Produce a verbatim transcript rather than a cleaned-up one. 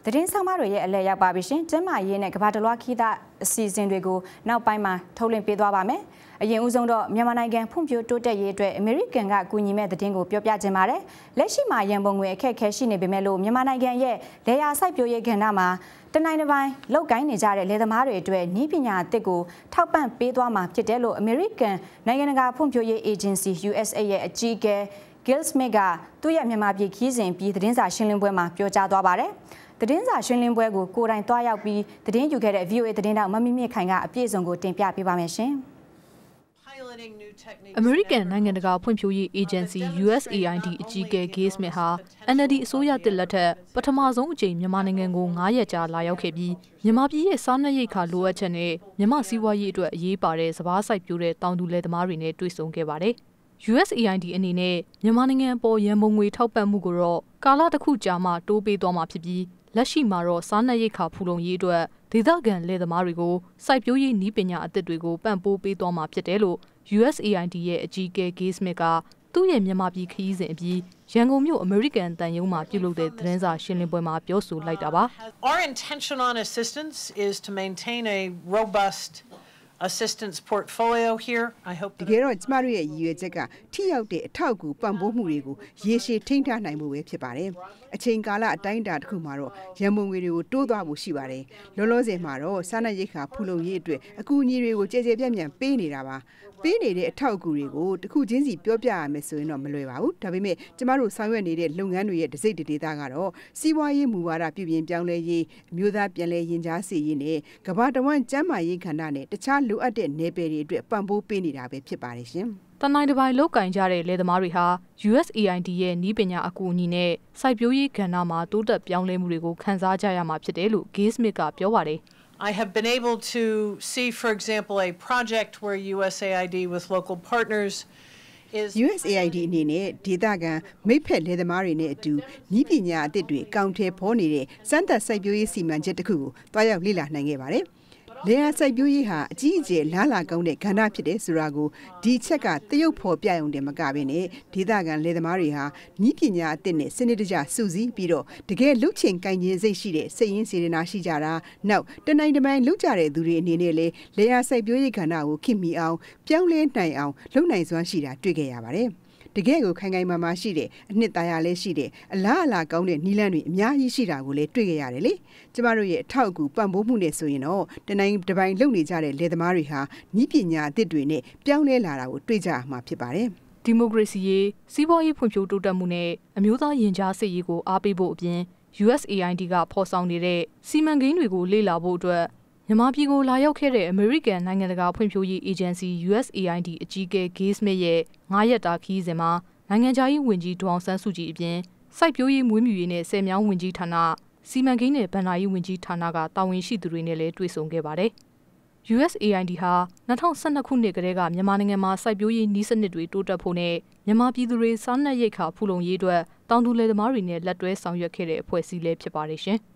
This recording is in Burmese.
သတင်းဆောင်မတွေရဲ့အလဲရောက်ပါပြီရှင်ကျမရေးနဲ့ကဘာတလွားခီးသားအစီအစဉ်တွေကိုနောက်ပိုင်းမှာထုတ်လွှင့်ပေးသွားပါမယ်အရင်ဦးဆုံးတော့မြန်မာနိုင်ငံဖွံ့ဖြိုးတိုးတက်ရေးအတွက်အမေရိကန်ကကူညီမဲ့သတင်းကိုပြောပြခြင်းပါတယ်လက်ရှိမှာရန်ပုံငွေအခက်အခဲရှိနေပေမဲ့လို့မြန်မာနိုင်ငံရဲ့လေယာစိုက်ပျိုးရေးကဏ္ဍမှာတနိုင်တစ်ပိုင်းလောက်ကိုင်းနေကြတဲ့လယ်သမားတွေအတွက်နည်းပညာအသစ်ကိုထောက်ပံ့ပေးသွားမှာဖြစ်တယ်လို့အမေရိကန်နိုင်ငံတကာဖွံ့ဖြိုးရေး agency U S A ရဲ့အကြီးအကဲ Gil Smith ကသူ့ရဲ့မြန်မာပြည်ခီးစဉ်ပြီးသတင်းစာရှင်းလင်းပွဲမှာပြောကြားသွားပါတယ်သတင်းစာရှင်းလင်းပွဲကိုကိုယ်တိုင်တွားရောက်ပြီးသတင်းယူခဲ့တဲ့ V O A သတင်းတောက်မမမြင့်ခိုင်ကအပြည့်အစုံကိုတင်ပြပေးပါမယ်ရှင်အမေရိကန်နိုင်ငံတကာဖွံ့ဖြိုးရေး agency U S A I D အကြီးအကဲ Gil Smith ဟာ N L D အစိုးရတစ်လက်ထက်ပထမဆုံးအကြိမ်မြန်မာနိုင်ငံကိုနဂါးရက်ကြာလာရောက်ခဲ့ပြီးမြန်မာပြည်ရဲ့စားနပ်ရိက္ခာလိုအပ်ချက်နဲ့မြန်မာစီးပွားရေးအတွက်အရေးပါတဲ့စပါးစိုက်ပျိုးတဲ့တောင်သူလယ်သမားတွေနဲ့တွေ့ဆုံခဲ့ပါတယ်U S A I D အနေနဲ့မြန်မာနိုင်ငံပေါ်ရန်ပုံငွေထောက်ပံ့မှုကိုတော့ကာလတစ်ခုကြာမှတိုးပေးသွားမှာဖြစ်ပြီးလက်ရှိမှာတော့စားနပ်ရိက္ခာဖူလုံရေးအတွက်ဒေသခံလယ်သမားတွေကိုစိုက်ပျိုးရေးနည်းပညာအသစ်တွေကိုပံ့ပိုးပေးသွားမှာဖြစ်တယ်လို့ U S A I D ရဲ့အကြီးအကဲ Gil Smith ကသူ့ရဲ့မြန်မာပြည်ခရီးစဉ်အပြီးရန်ကုန်မြို့အမေရိကန်တန်ယုံမှာပြုလုပ်တဲ့သတင်းစာရှင်းလင်းပွဲမှာပြောဆိုလိုက်တာပါ Our intention on assistance is to maintain a robust assistance portfolio here I hope တကယ်တော့ကျမတို့ရဲ့ရည်ရွယ်ချက်ကထိရောက်တဲ့အထောက်အကူပံ့ပိုးမှုတွေကိုရေရှည်ထိန်းထားနိုင်ဖို့ပဲဖြစ်ပါတယ်အချိန်ကာလအတိုင်းအတာတစ်ခုမှာတော့ရန်ပုံငွေတွေကိုတိုးသွားဖို့ရှိပါတယ်လောလောဆယ်မှာတော့စားနပ်ရိက္ခာဖူလုံရေးအတွက်အကူအညီတွေကိုကြည်ကြဲပြန့်ပြန့်ပေးနေတာပါပေးနေတဲ့အထောက်အကူတွေကိုတစ်ခုချင်းစီပြောပြရမယ်ဆိုရင်တော့မလွယ်ပါဘူးဒါပေမဲ့ကျမတို့ဆောင်ရွက်နေတဲ့လုပ်ငန်းတွေရဲ့တစိတ်တဒေသကတော့စီးပွားရေးမူဝါဒပြုပြင်ပြောင်းလဲရေးအမျိုးသားပြန်လည်ရင်ကြားစေ့ရေးနဲ့ကမ္ဘာတဝန်းကျန်းမာရေးခန္ဓာနဲ့တခြားလိုအပ်တဲ့နယ်ပယ်တွေအတွက်ပံ့ပိုးပေးနေတာပဲဖြစ်ပါတယ်ရှင်တနိုင်တစ်ပိုင်းလောက်ကင်ကြတဲ့လယ်သမားတွေဟာ U S A I D ရဲ့နည်းပညာအကူအညီနဲ့စိုက်ပျိုးရေးကဏ္ဍမှာတိုးတက်ပြောင်းလဲမှုတွေကိုခန်းစားကြရမှာဖြစ်တယ်လို့ Gil Smith ကပြောပါတယ် I have been able to see, for example, a project where U S A I D with local partners is U S A I D အနေနဲ့ဒေသခံမိဖက်လယ်သမားတွေနဲ့အတူဤပညာအသစ်တွေအကောင့်ထဲပေါ်နေတဲ့စမ်းသပ်စိုက်ပျိုးရေးစီမံချက်တစ်ခုကိုတွားရောက်လေ့လာနိုင်ခဲ့ပါတယ်လယ်ယာစိုက်ပျိုးရေးဟာအကြီးအကျယ်လားလာကောင်းတဲ့ကဏ္ဍဖြစ်တဲ့ဆိုတာကိုဒီချက်ကတရုတ်ဖော်ပြရုံတည်းမကဘဲနဲ့ဒေသခံလယ်သမားတွေဟာဤပညာအသစ်နဲ့စနစ်တကျစုစည်းပြီးတော့တကယ်လုချင်ကင်ကျင်စိတ်ရှိတဲ့စိတ်ရင်းစေတနာရှိကြတာနောက်တနိုင်တပိုင်းလုကြတဲ့သူတွေအနေနဲ့လေလယ်ယာစိုက်ပျိုးရေးကဏ္ဍကိုခင်မီအောင်ပြောင်းလဲနိုင်အောင်လုပ်နိုင်စွမ်းရှိတာတွေ့ခဲ့ရပါတယ်တကယ်ကိုခိုင်ခိုင်မာမာရှိတဲ့အနှစ်သာရလည်းရှိတဲ့အလားအလာကောင်းတဲ့နီးလန်းတွေအများကြီးရှိတာကိုလည်းတွေ့ခဲ့ရတယ်လေကျမတို့ရဲ့အထောက်အကူပံ့ပိုးမှုနဲ့ဆိုရင်တော့တနိုင်တပိုင်းလုပ်နေကြတဲ့လယ်သမားတွေဟာဤပညာအသစ်တွေနဲ့ပြောင်းလဲလာတာကိုတွေ့ကြရမှာဖြစ်ပါတယ်ဒီမိုကရေစီရေးစီးပွားရေးဖွံ့ဖြိုးတိုးတက်မှုနဲ့အမျိုးသားရင်ကြားစေ့ရေးကိုအားပေးဖို့အပြင် U S A I D ကဖော်ဆောင်နေတဲ့စီမံကိန်းတွေကိုလေ့လာဖို့အတွက်မြန်မာပြည်ကိုလာရောက်ခဲ့တဲ့အမေရိကန်နိုင်ငံတကာဖွံ့ဖြိုးရေး agency U S A I D အကြီးအကဲ Gil Smith ရဲ့နဂါးရက်တာခရီးစဉ်မှာနိုင်ငံခြားရေးဝန်ကြီးဒေါအောင်ဆန်းစုကြည်အပြင်စိုက်ပျိုးရေးမွေးမြူရေးနဲ့ဆယ်မြောင်းဝန်ကြီးဌာနစီမံကိန်းနဲ့ဗဏ္ဍာရေးဝန်ကြီးဌာနကတာဝန်ရှိသူတွေနဲ့လည်းတွေ့ဆုံခဲ့ပါတယ်။ U S A I D ဟာ၂၀၁၂ခုနှစ်ကတည်းကမြန်မာနိုင်ငံမှာစိုက်ပျိုးရေးနည်းစနစ်တွေတိုးတက်ဖို့နဲ့မြန်မာပြည်သူတွေစားနပ်ရိက္ခာဖူလုံရေးအတွက်တောင်သူလယ်သမားတွေနဲ့လက်တွဲဆောင်ရွက်ခဲ့တဲ့အဖွဲ့အစည်းလည်းဖြစ်ပါတယ်ရှင်။